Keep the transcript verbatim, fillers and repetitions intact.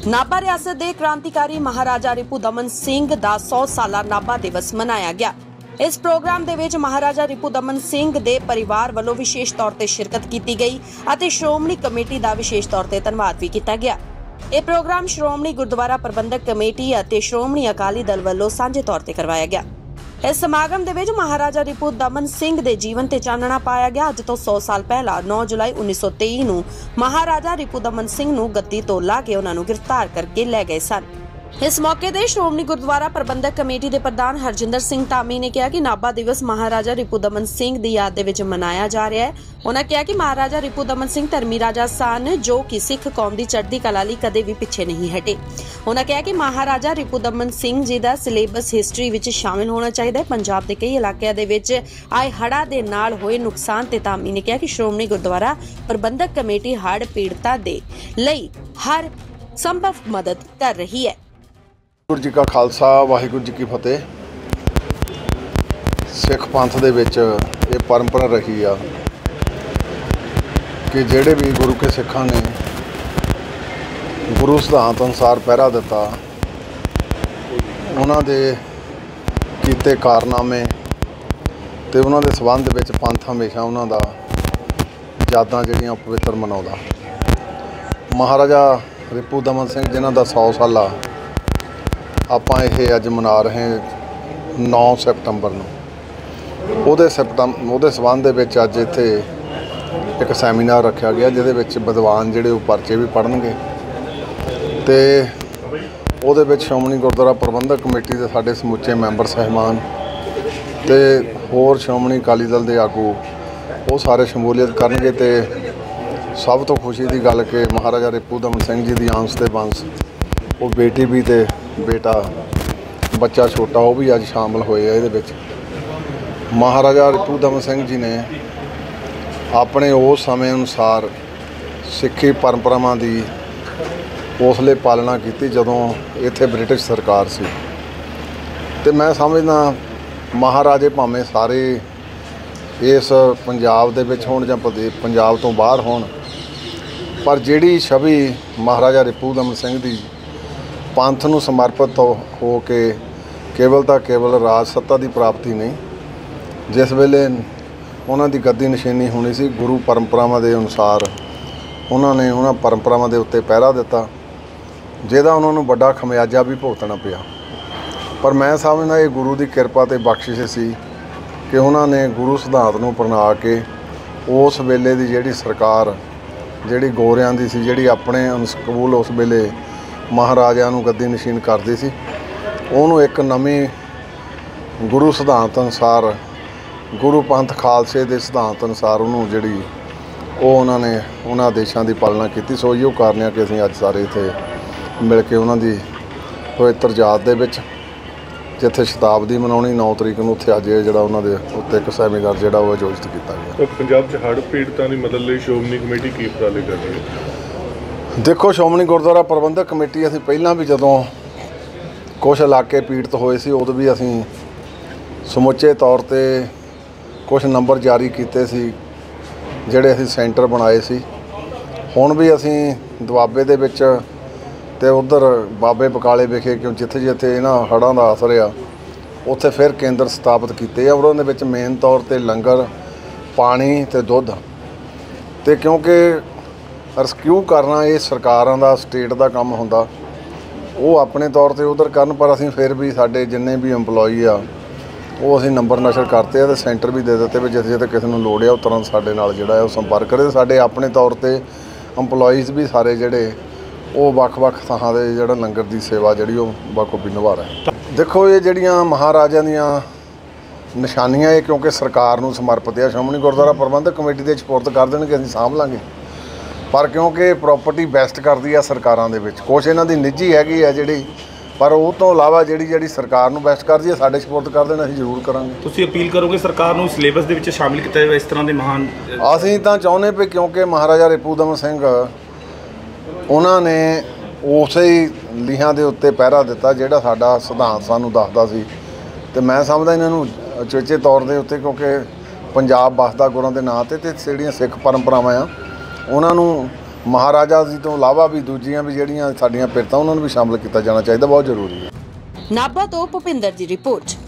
नाभा रियासत के क्रांतिकारी महाराजा रिपू दमन सिंह का सौ साला नाभा दिवस मनाया गया। इस प्रोग्राम दे विच महाराजा रिपू दमन सिंह दे परिवार वालों विशेष तौर पर शिरकत की गई और श्रोमणी कमेटी का विशेष तौर पर धन्यवाद भी किया गया। यह प्रोग्राम श्रोमणी गुरुद्वारा प्रबंधक कमेटी और श्रोमणी अकाली दल वालों सांझे तौर पर करवाया गया। इस समागम दे विच महाराजा रिपू दमन सिंह दे जीवन ते चानना पाया गया। अज तो सौ साल पहला नौ जुलाई उन्नीस सौ तेई नूं महाराजा रिपू दमन सिंह नूं गद्दी तो ला के उन्हां नूं गिरफ्तार करके लै गए सन। इस मौके ते श्रोमणी गुरुद्वारा प्रबंधक कमेटी के प्रधान हरजिंदर सिंह धामी ने कहा कि नाभा दिवस महाराजा रिपू दमन सिंह की याद दे विच मनाया जा रहा है। उन्होंने कहा कि महाराजा रिपू दमन सिंह धर्मी राजा सन जो कि सिख कौम की चढ़ती कला लई कदे भी पिछे नहीं हटे। उन्होंने कहा कि महाराजा रिपू दमन सिंह जी का सिलेबस हिस्टरी विच शामिल होना चाहिए। पंजाब के कई इलाकों दे विच आए हड़ा दे नाल होए नुकसान ते धामी ने कहा कि श्रोमणी गुरुद्वारा प्रबंधक कमेटी हड़ पीड़ितां दे लई हर संभव मदद कर रही है। वाहिगुरू जी का खालसा वाहिगुरू जी की फतेह। सिख पंथ दे विच ये परंपरा रही आ कि जेड़े भी गुरु के सिखां ने गुरु सिद्धांत अनुसार पहरा दिता, उन्हां दे कीते कारनामे ते उन्हां दे संबंध विच पंथ हमेशा उन्हां दा यादां जिहड़ियां पवित्र मनाउंदा। महाराजा रिपू दमन सिंह जिन्हां दा सौ साला ਆਪਾਂ ਇਹ ਅੱਜ ਮਨਾ ਰਹੇ नौ ਸਤੰਬਰ ਨੂੰ ਉਹਦੇ ਸਤੰਬਰ ਉਹਦੇ ਸੰਬੰਧ ਦੇ ਵਿੱਚ ਅੱਜ ਇੱਥੇ ਇੱਕ ਸੈਮੀਨਾਰ ਰੱਖਿਆ ਗਿਆ ਜਿਹਦੇ ਵਿੱਚ ਵਿਦਵਾਨ ਜਿਹੜੇ ਉਹ ਪਰਚੇ ਵੀ ਪੜ੍ਹਨਗੇ ਤੇ ਉਹਦੇ ਵਿੱਚ ਸ਼੍ਰੋਮਣੀ ਗੁਰਦੁਆਰਾ ਪ੍ਰਬੰਧਕ ਕਮੇਟੀ ਦੇ ਸਾਡੇ ਸਮੁੱਚੇ ਮੈਂਬਰ ਸਹਿਮਾਨ ਤੇ ਹੋਰ ਸ਼੍ਰੋਮਣੀ ਅਕਾਲੀ ਦਲ ਦੇ ਆਗੂ ਉਹ ਸਾਰੇ ਸ਼ਮੂਲੀਅਤ ਕਰਨਗੇ। ਤੇ ਸਭ ਤੋਂ ਖੁਸ਼ੀ ਦੀ ਗੱਲ ਕਿ ਮਹਾਰਾਜਾ ਰਿਪੂ ਦਮਨ ਸਿੰਘ ਜੀ ਦੀ ਅੰਸ਼ ਤੇ ਬੰਸ ਉਹ ਬੇਟੀ ਵੀ ਤੇ बेटा बच्चा छोटा वो भी अज शामिल होए ये। महाराजा रिपू दमन सिंह जी ने अपने उस समय अनुसार सिखी परंपरावां की उसले पालना की जदों इत्थे ब्रिटिश सरकार सी। ते मैं समझदा महाराजे भावें सारे इस पंजाब दे विच होण जां पंजाब तो बाहर होण, पर जिहड़ी छवि महाराजा रिपू दमन सिंह दी पंथ नूं समर्पित हो के केवल तो केवल राज सत्ता की प्राप्ति नहीं, जिस वेले उन्हां दी गद्दी नशीनी होनी सी गुरु परंपरावां दे अनुसार उन्होंने उन्हां परंपरावां दे उत्ते पहरा दिता जिहदा उन्हां नूं वड्डा खमियाजा भी भुगतना पिया। पर मैं समझदा ये गुरु की कृपा ते बख्शिश सी कि उन्होंने गुरु सिद्धांत नूं अपना के उस वेले दी जिहड़ी सरकार जिहड़ी गोरियां दी सी जिहड़ी अपने अनुकूल उस वेले महाराजा नूं गद्दी नशीन करदी सी, उहनूं एक नवीं गुरु सिद्धांत अनुसार गुरु पंथ खालसे के सिद्धांत अनुसार उन्होंने जिहड़ी वो उन्होंने उन्हां आदेशां दी पालना की। सो इहो कारण है कि असीं अज सारे इत्थे मिल के उन्हां दी पवित्र याद दे विच जिथे शताब्दी मनाउणी नौ तरीक नूं उत्थे अज जिहड़ा उन्हां दे उत्ते एक सैमीनार जिहड़ा वो आयोजित किया गया। पंजाब च हड़ पीड़ितां दी मदद लई श्रोमणी कमेटी की उपराले कर रही है? देखो, श्रोमणी गुरुद्वारा प्रबंधक कमेटी असीं पहलां भी जदों कुछ इलाके पीड़ित होए सी उदों भी असीं समुचे तौर ते कुछ नंबर जारी कीते सी जिहड़े असीं सेंटर बनाए सी। हुण भी असीं दुआबे दे विच ते उधर बाबे बकाले विखे क्यों जिथे जिथे इन्हां हड़ां दा असर आ उत्थे फिर केंद्र स्थापित कीते आ। उहदे विच मेन तौर ते लंगर पानी ते दुध ते क्योंकि रिस्क्यू करना ये सरकारां दा स्टेट का काम हुंदा वो अपने तौर पर उधर करन, पर असीं फिर भी साडे जिन्ने भी इंपलॉई आ वो असीं नंबर नशर करते हैं। सेंटर भी दे दिते भी जिथे जिथे किसी नूं लोड़ आ उस तरह साडे नाल जिहड़ा है संपर्क करे। साडे अपने तौर पर इंपलॉईज़ भी सारे जिहड़े वो वख-वख थां दे जिहड़ा लंगर की सेवा जिहड़ी वो बखूबी निभा रहे। देखो, ये जिहड़ियां महाराजा दीयां निशानियां ये क्योंकि सरकार नूं समर्पित है, श्रोमणी गुरुद्वारा प्रबंधक कमेटी दे सपुर्द कर देणगे, असीं साਂਭ लांगे। पर क्योंकि प्रॉपर्टी बेस्ट करती है सरकारां दे विच कुछ इन्हां दी निजी हैगी है जिहड़ी, पर वो तो इलावा जिहड़ी जिहड़ी सरकार नूं बेस्ट करदी है साडे सपुर्द कर देना असीं जरूर करांगे। तुसीं अपील करोगे सरकार नूं सिलेबस दे विच शामिल कीता जावे इस तरह दे महान? असीं तां चाहुंदे भी क्योंकि महाराजा रिपू दमन सिंह उन्हां ने उसे ही लीहां दे उत्ते पहरा दिता जिहड़ा साडा सिद्धांत सानूं दसदा सी। ते मैं समझदा इन्हां नूं उचेचे तौर दे उत्ते क्योंकि पंजाब बसदा गुरां दे नां ते ते जिहड़ियां सिख परंपरावां आ उन्हां नूं ਮਹਾਰਾਜਾ ਜੀ ਤੋਂ ਇਲਾਵਾ ਵੀ ਦੂਜੀਆਂ ਵੀ ਜਿਹੜੀਆਂ ਸਾਡੀਆਂ ਪਿਰਤਾਂ ਉਹਨਾਂ ਨੂੰ ਵੀ ਸ਼ਾਮਲ ਕੀਤਾ ਜਾਣਾ ਚਾਹੀਦਾ, ਬਹੁਤ ਜ਼ਰੂਰੀ ਹੈ। ਨਾਭਾ ਤੋਂ ਭੁਪਿੰਦਰ ਦੀ ਰਿਪੋਰਟ।